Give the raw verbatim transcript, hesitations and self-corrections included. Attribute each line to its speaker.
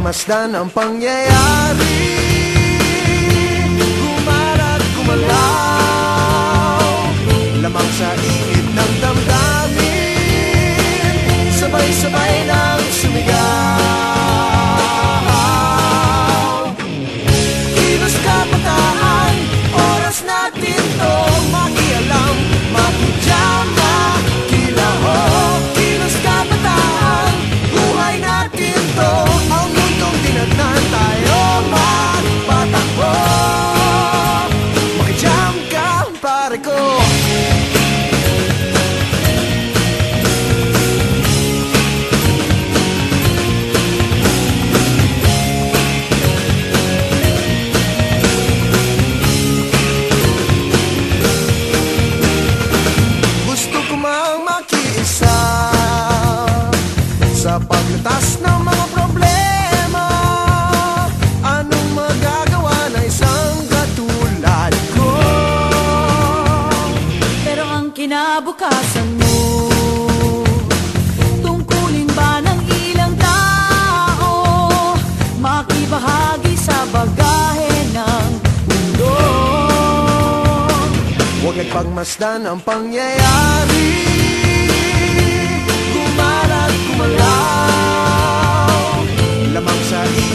Speaker 1: pagmasdan ang pangyayari, gumalat, gumalaw, lamang sa ingit ng damdamin, sabay-sabay nang sumigaw. Kilos kabataan, oras natin to makialam, makijam, makilaho. Kilos kabataan, buhay natin to, ang mundong tinatnan tayo magpatakbo. Makijam ka, pare ko. Sa paglutas ng mga problema, anong magagawa na isang katulad ko?
Speaker 2: Pero ang kinabukasan mo, tungkulin ba ng ilang tao, makibahagi sa bagahe ng mundo?
Speaker 1: Huwag nagpagmasdan ang pangyayari, gumalat, gumalaw, lamang sa